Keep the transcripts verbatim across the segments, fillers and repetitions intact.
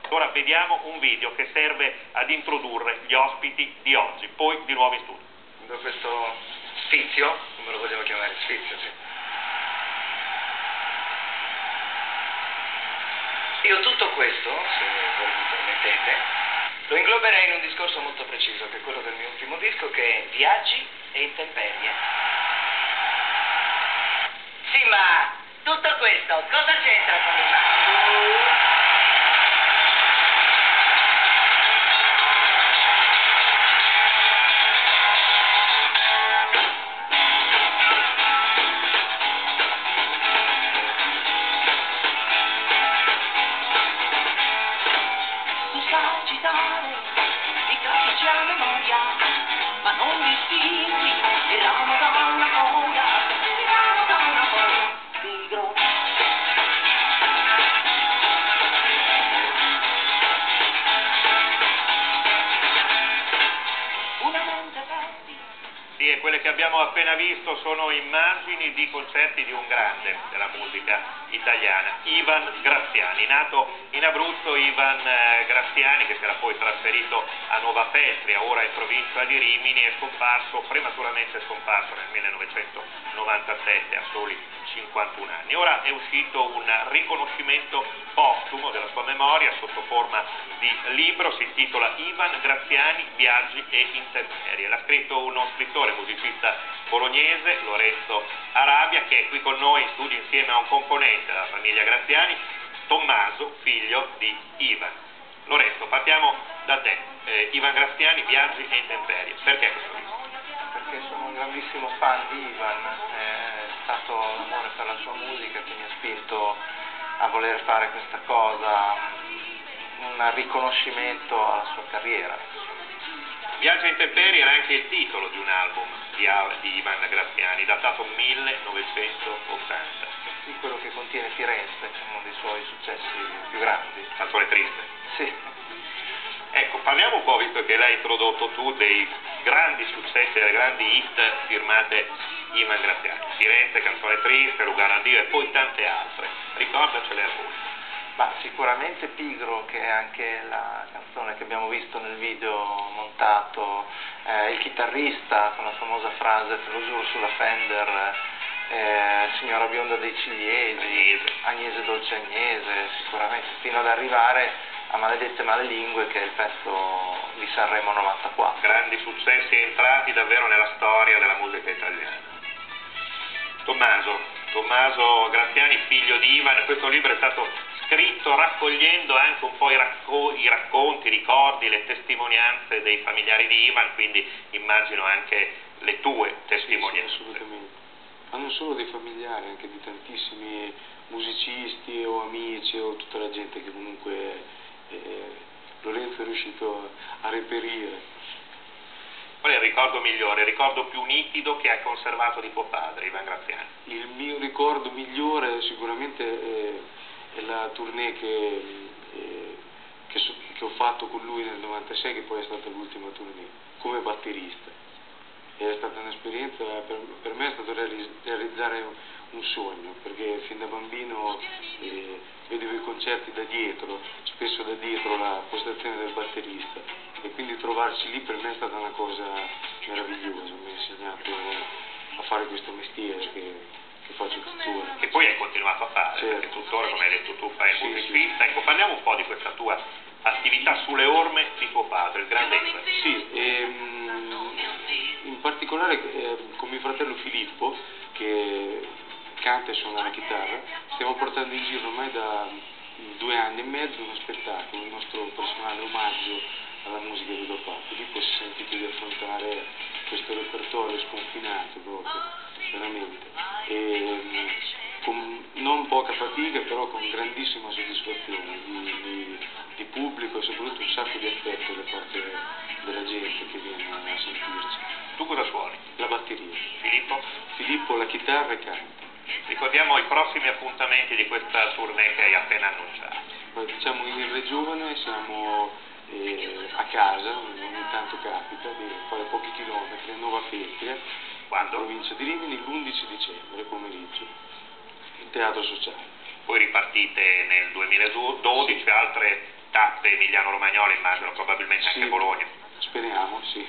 Ora vediamo un video che serve ad introdurre gli ospiti di oggi, poi di nuovo in studio. Da questo sfizio, come lo vogliamo chiamare, sfizio, sì. Io tutto questo, se voi mi permettete, lo ingloberei in un discorso molto preciso, che è quello del mio ultimo disco, che è Viaggi e Intemperie. Sì, ma tutto questo cosa c'entra con il mare? Di classici a memoria, ma non distingui il ramo da una foglia, il ramo da una foglia, pigro. Una mente vestita. Sì, e quelle che abbiamo appena visto sono immagini di concerti di un grande della musica italiana, Ivan Graziani. Nato in Abruzzo, Ivan Graziani, che si era poi trasferito a Nova Feltria, ora in provincia di Rimini, è scomparso, prematuramente scomparso nel millenovecentonovantasette, a soli cinquantuno anni. Ora è uscito un riconoscimento postumo della sua memoria sotto forma di libro, si intitola Ivan Graziani, Viaggi e Intemperie. L'ha scritto uno scrittore, musicista bolognese, Lorenzo Arabia, che è qui con noi in studio insieme a un componente della famiglia Graziani, Tommaso, figlio di Ivan. Lorenzo, partiamo da te. Eh, Ivan Graziani, Viaggi e Intemperie. Perché questo libro? Perché sono un grandissimo fan di Ivan, è stato l'amore per la sua musica che mi ha spinto a voler fare questa cosa, un riconoscimento alla sua carriera. Viaggi e Intemperie era anche il titolo di un album di, di Ivan Graziani, datato millenovecentottanta. Sì, quello che contiene Firenze, uno dei suoi successi più grandi. Canzone triste. Sì. Ecco, parliamo un po', visto che l'hai introdotto tu, dei grandi successi, delle grandi hit firmate Ivan Graziani. Firenze, Canzone triste, Lugano a Dio e poi tante altre. Ricordacele alcune. Ma sicuramente Pigro, che è anche la canzone che abbiamo visto nel video montato, eh, il chitarrista con la famosa frase "te lo giuro sulla Fender", eh, Signora bionda dei ciliegi, Agnese. Agnese dolce Agnese, sicuramente, fino ad arrivare a Maledette Malelingue, che è il pezzo di Sanremo novantaquattro. Grandi successi entrati davvero nella storia della musica italiana. Tommaso, Tommaso Graziani, figlio di Ivan, questo libro è stato scritto raccogliendo anche un po' i, racco i racconti, i ricordi, le testimonianze dei familiari di Ivan, quindi immagino anche le tue testimonianze. Sì, sì, assolutamente. Ma non solo dei familiari, anche di tantissimi musicisti o amici o tutta la gente che comunque eh, Lorenzo è riuscito a reperire. Qual è il ricordo migliore, il ricordo più nitido che hai conservato di tuo padre, Ivan Graziani? Il mio ricordo migliore sicuramente è, è la tournée che, eh, che, so, che ho fatto con lui nel novantasei, che poi è stata l'ultima tournée, come batterista. E è stata un'esperienza, per, per me è stato reali, realizzare un, un sogno, perché fin da bambino eh, vedevo i concerti da dietro, spesso da dietro la postazione del batterista, e quindi trovarci lì per me è stata una cosa meravigliosa, mi ha insegnato a fare questo mestiere che, che faccio tuttora. Che poi hai continuato a fare, certo. Perché tuttora, come hai detto tu, fai il Sì, musicista. sì. Ecco, parliamo un po' di questa tua attività sulle orme di tuo padre, il grande Ivan. Sì, ehm, in particolare eh, con mio fratello Filippo, che canta e suona la chitarra, stiamo portando in giro ormai da due anni e mezzo uno spettacolo, il nostro personale omaggio alla musica di papà. Filippo si è sentito di affrontare questo repertorio sconfinato proprio, veramente, e con non poca fatica, però con grandissima soddisfazione di, di, di pubblico e soprattutto un sacco di affetto da parte della gente che viene a sentirci. Tu cosa suoni? La batteria. Filippo? Filippo la chitarra e canta. Ricordiamo i prossimi appuntamenti di questa tournée che hai appena annunciato. Diciamo in Re Giovane siamo eh, a casa, ogni tanto capita di fare pochi chilometri a Nova Feltria, Quando? provincia di Rimini, l'undici dicembre pomeriggio, in teatro sociale. Poi ripartite nel duemiladodici, altre tappe parte Emiliano Romagnolo, immagino, probabilmente anche Sì, Bologna. Speriamo, sì.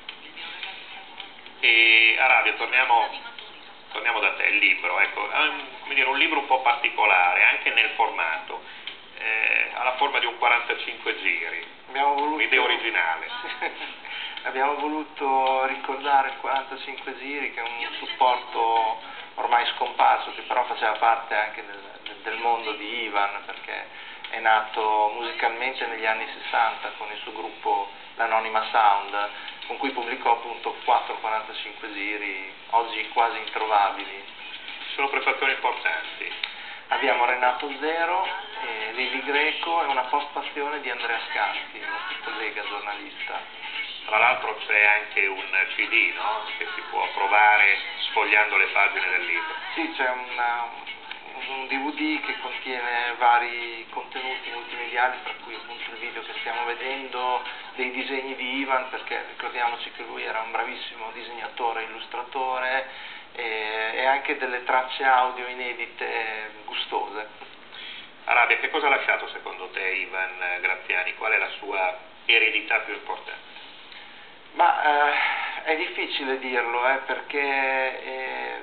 E Arabia, torniamo, torniamo da te, il libro, ecco, è un, come dire, un libro un po' particolare, anche nel formato, eh, ha la forma di un quarantacinque giri, Abbiamo voluto... un'idea originale. Abbiamo voluto ricordare il quarantacinque giri, che è un supporto ormai scomparso, che però faceva parte anche del, del mondo di Ivan, perché è nato musicalmente negli anni sessanta con il suo gruppo l'Anonima Sound, con cui pubblicò appunto quattro quarantacinque giri, oggi quasi introvabili. Sono prestazioni importanti. Abbiamo Renato Zero, eh, Lili Greco e una postpassione di Andrea Scatti, il nostro collega giornalista. Tra l'altro c'è anche un C D, no? Che si può provare sfogliando le pagine del libro. Sì, c'è una, un D V D che contiene vari contenuti multimediali, tra cui appunto il video che stiamo vedendo, dei disegni di Ivan, perché ricordiamoci che lui era un bravissimo disegnatore, illustratore, e, e anche delle tracce audio inedite gustose. Arabia, che cosa ha lasciato secondo te Ivan Graziani? Qual è la sua eredità più importante? Ma eh, è difficile dirlo, eh, perché è,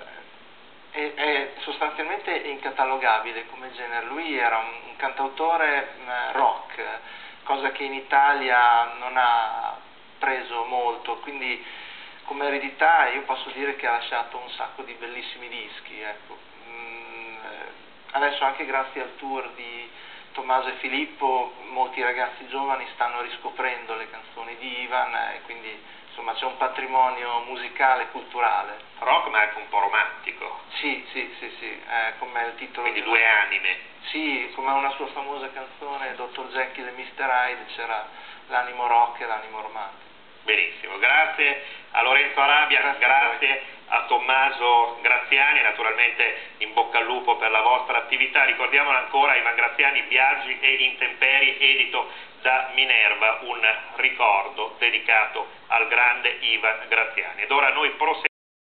è, è sostanzialmente incatalogabile come genere. Lui era un, un cantautore eh, rock, cosa che in Italia non ha preso molto, quindi come eredità io posso dire che ha lasciato un sacco di bellissimi dischi. Ecco. Mm, adesso anche grazie al tour di Tommaso e Filippo molti ragazzi giovani stanno riscoprendo le canzoni di Ivan e quindi insomma c'è un patrimonio musicale e culturale. Rock ma anche un po' romantico. Sì, sì, sì, sì, eh, come il titolo. Quindi di... due anime. Sì, come una sua famosa canzone, dottor Jekyll e mister Hyde, c'era l'animo rock e l'animo romantico. Benissimo, grazie a Lorenzo Arabia, Grazie, grazie a, a Tommaso Graziani, naturalmente in bocca al lupo per la vostra attività. Ricordiamolo ancora, Ivan Graziani, Viaggi e Intemperie, edito da Minerva, un ricordo dedicato al grande Ivan Graziani. Ed ora noi proseguiamo.